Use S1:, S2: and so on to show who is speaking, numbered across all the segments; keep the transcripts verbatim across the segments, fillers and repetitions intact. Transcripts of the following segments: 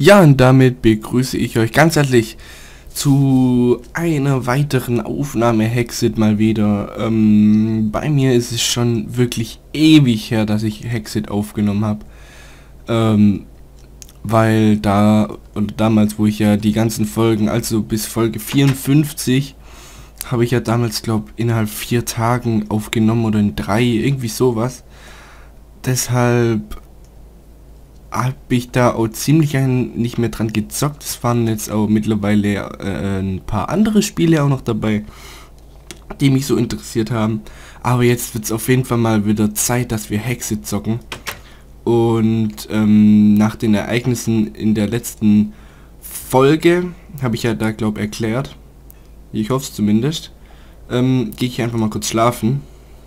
S1: Ja, und damit begrüße ich euch ganz herzlich zu einer weiteren Aufnahme Hexit mal wieder. Ähm, bei mir ist es schon wirklich ewig her, dass ich Hexit aufgenommen habe. Ähm, weil da, und damals, wo ich ja die ganzen Folgen, also bis Folge vierundfünfzig, habe ich ja damals, glaube innerhalb vier Tagen aufgenommen oder in drei, irgendwie sowas. Deshalb habe ich da auch ziemlich ein, nicht mehr dran gezockt. Es waren jetzt auch mittlerweile äh, ein paar andere Spiele auch noch dabei, die mich so interessiert haben. Aber jetzt wird es auf jeden Fall mal wieder Zeit, dass wir Hexit zocken. Und ähm, nach den Ereignissen in der letzten Folge, habe ich ja da, glaube ich, erklärt, ich hoffe es zumindest, ähm, gehe ich einfach mal kurz schlafen.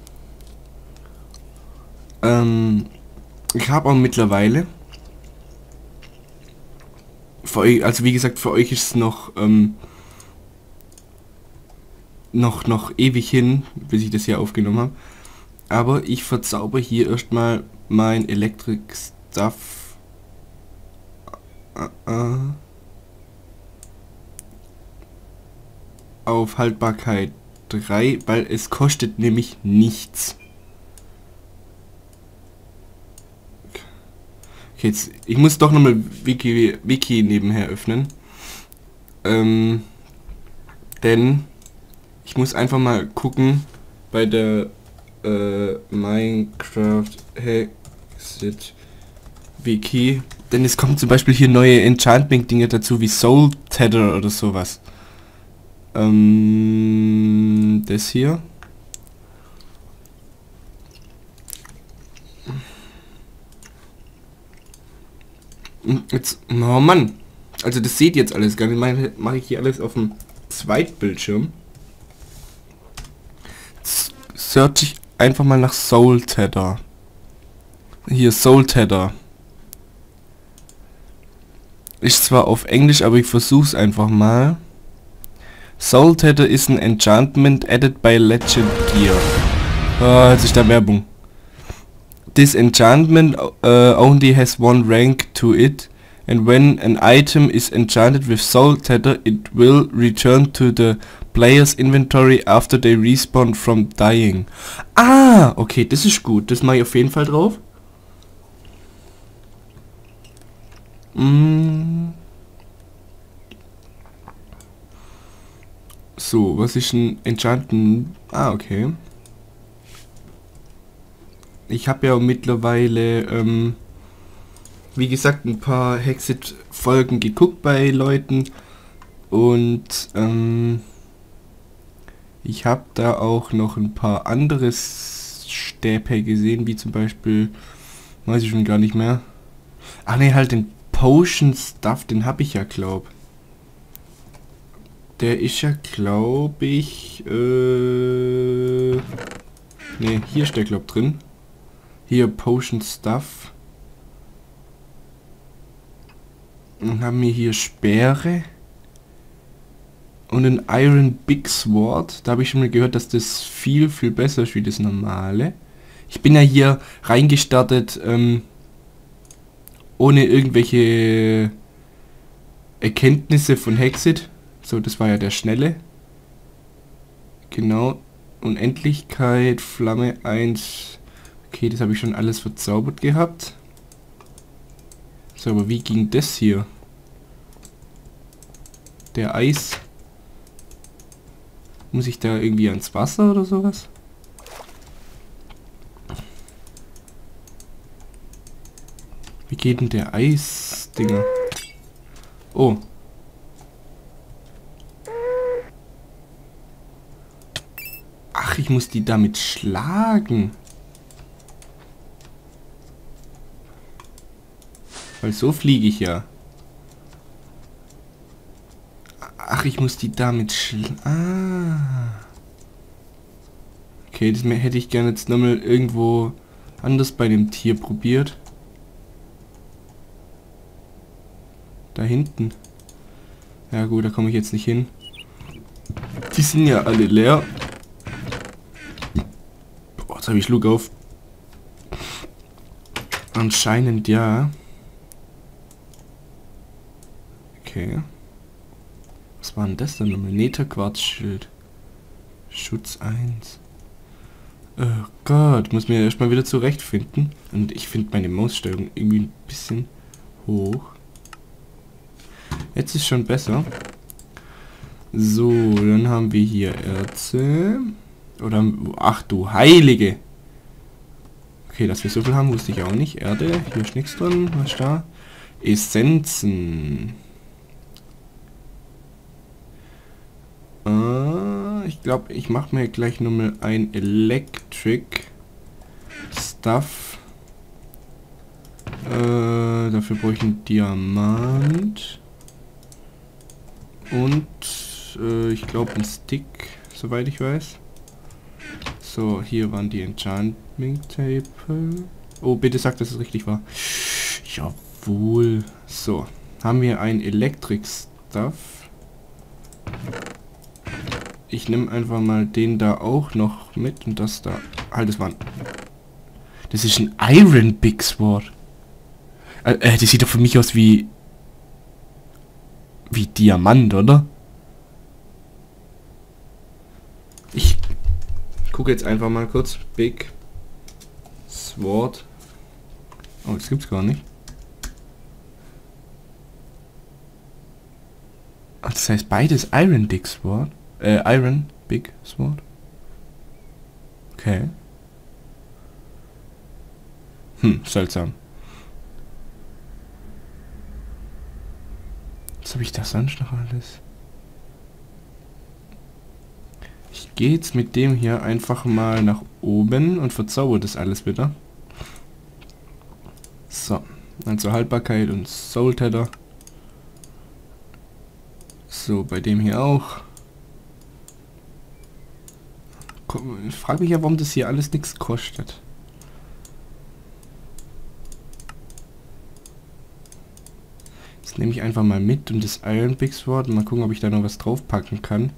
S1: Ähm, ich habe auch mittlerweile für euch, also wie gesagt, für euch ist es noch ähm, noch noch ewig hin, bis ich das hier aufgenommen habe. Aber ich verzauber hier erstmal mein Electric Stuff äh, äh, auf Haltbarkeit drei, weil es kostet nämlich nichts. Okay, jetzt, ich muss doch nochmal Wiki, Wiki nebenher öffnen. Ähm, denn ich muss einfach mal gucken bei der äh, Minecraft Hexit Wiki. Denn es kommen zum Beispiel hier neue Enchantment-Dinge dazu, wie Soul Tether oder sowas. Ähm, das hier. Jetzt, oh Mann, also das seht ihr jetzt alles gar nicht, mache ich hier alles auf dem Zweitbildschirm. Search ich einfach mal nach Soul Tether. Hier, Soul Tether. Ist zwar auf Englisch, aber ich versuch's einfach mal. Soul Tether is an enchantment added by Legend Gear. Ah, jetzt ist da Werbung. This enchantment uh, only has one rank to it, and when an item is enchanted with Soul Tether, it will return to the player's inventory after they respawn from dying. Ah, okay, das ist gut. Das mache ich auf jeden Fall drauf. Mm. So, was ist ein Enchanten? Ah, okay. Ich habe ja mittlerweile, ähm, wie gesagt, ein paar Hexit-Folgen geguckt bei Leuten und ähm, ich habe da auch noch ein paar andere Stäbe gesehen, wie zum Beispiel, weiß ich schon gar nicht mehr. Ach ne, halt den Potion Stuff, den habe ich ja, glaub. Der ist ja, glaube ich, äh, ne, hier ist der, glaub, drin. Hier, Potion Stuff. Und haben wir hier Speere. Und ein Iron Big Sword. Da habe ich schon mal gehört, dass das viel, viel besser ist wie das normale. Ich bin ja hier reingestartet, ähm, ohne irgendwelche Erkenntnisse von Hexit. So, das war ja der schnelle. Genau. Unendlichkeit, Flamme eins. Okay, das habe ich schon alles verzaubert gehabt. So, aber wie ging das hier? Der Eis. Muss ich da irgendwie ans Wasser oder sowas? Wie geht denn der Eis-Dinger? Oh. Ach, ich muss die damit schlagen. Weil so fliege ich ja. Ach, ich muss die damit schlagen. Ah. Okay, das hätte ich gerne jetzt nochmal irgendwo anders bei dem Tier probiert. Da hinten. Ja gut, da komme ich jetzt nicht hin. Die sind ja alle leer. Boah, jetzt habe ich Schluck auf. Anscheinend ja. Okay. Was war denn das denn nochmal? Netherquarzschild. Schutz eins. Oh Gott, muss mir erstmal wieder zurechtfinden. Und ich finde meine Mausstellung irgendwie ein bisschen hoch. Jetzt ist schon besser. So, dann haben wir hier Erze. Oder, ach du Heilige. Okay, dass wir so viel haben, wusste ich auch nicht. Erde, hier ist nichts drin. Was ist da? Essenzen. Äh, ich glaube, ich mache mir gleich nur mal ein Electric Stuff. Äh, dafür brauche ich einen Diamant. Und äh, ich glaube ein Stick, soweit ich weiß. So, hier waren die Enchanting Table. Oh, bitte sag, dass es richtig war. Jawohl. So, haben wir ein Electric Stuff. Ich nehme einfach mal den da auch noch mit und das da. Halt, das war ein... Das ist ein Iron Big Sword. Äh, äh, das sieht doch für mich aus wie... Wie Diamant, oder? Ich gucke jetzt einfach mal kurz. Big Sword. Oh, das gibt's gar nicht. Ach, das heißt beides Iron Big Sword. Äh, Iron Big Sword. Okay. Hm, seltsam. Was habe ich da sonst noch alles? Ich gehe jetzt mit dem hier einfach mal nach oben und verzauber das alles wieder. So, also Haltbarkeit und Soul Tether. So, bei dem hier auch. Ich frage mich ja, warum das hier alles nichts kostet. Das nehme ich einfach mal mit und das Iron Big Sword. Mal gucken, ob ich da noch was draufpacken kann.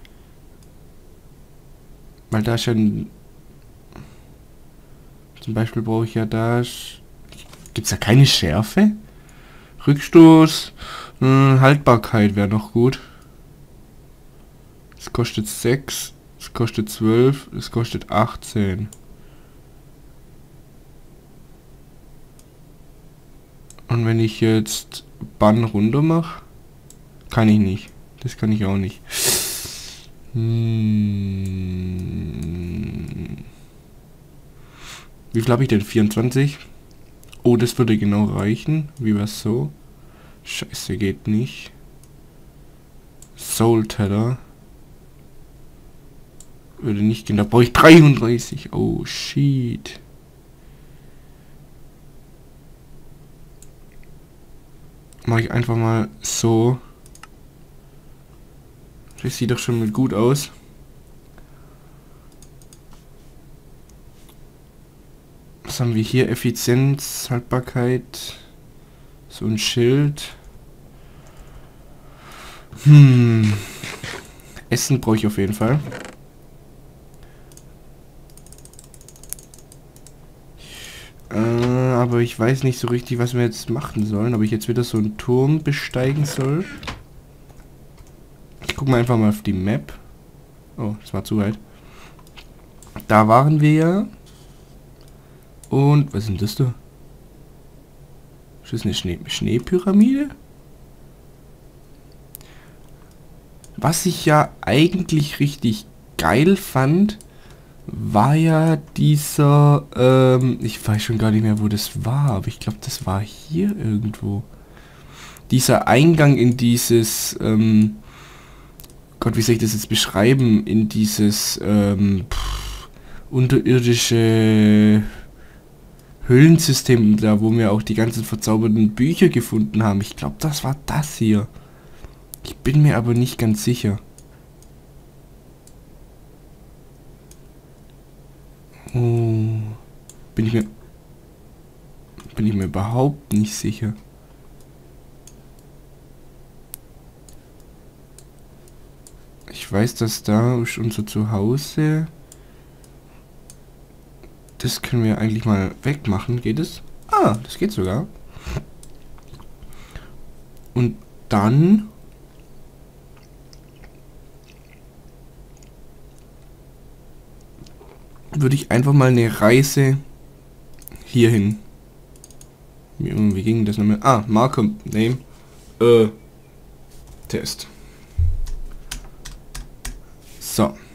S1: Weil da schon... Zum Beispiel brauche ich ja da... Gibt es da keine Schärfe? Rückstoß... Hm, Haltbarkeit wäre noch gut. Es kostet sechs. Es kostet zwölf. Es kostet achtzehn. Und wenn ich jetzt Bann runter mache, kann ich nicht. Das kann ich auch nicht. Hm. Wie viel habe ich denn? vierundzwanzig? Oh, das würde genau reichen. Wie wär's so? Scheiße, geht nicht. Soul Tether. Würde nicht gehen. Da brauche ich dreiunddreißig. Oh, shit. Mache ich einfach mal so. Das sieht doch schon mal gut aus. Was haben wir hier? Effizienz, Haltbarkeit. So ein Schild. Hm. Essen brauche ich auf jeden Fall. Äh, aber ich weiß nicht so richtig, was wir jetzt machen sollen. Ob ich jetzt wieder so einen Turm besteigen soll. Ich gucke mal einfach mal auf die Map. Oh, das war zu weit. Da waren wir ja. Und was ist denn das da? Ist das eine Schnee Schneepyramide? Was ich ja eigentlich richtig geil fand, war ja dieser, ähm, ich weiß schon gar nicht mehr, wo das war, aber ich glaube, das war hier irgendwo. Dieser Eingang in dieses, ähm, Gott, wie soll ich das jetzt beschreiben, in dieses, ähm, pff, unterirdische Höhlensystem da, wo wir auch die ganzen verzauberten Bücher gefunden haben. Ich glaube, das war das hier. Ich bin mir aber nicht ganz sicher. Oh, bin ich mir bin ich mir überhaupt nicht sicher. Ich weiß, dass da ist unser Zuhause. Das können wir eigentlich mal wegmachen. Geht es? Ah, das geht sogar. Und dann würde ich einfach mal eine Reise hierhin. Wie, wie ging das nochmal? Ah, Marker Name. Äh, Test. So.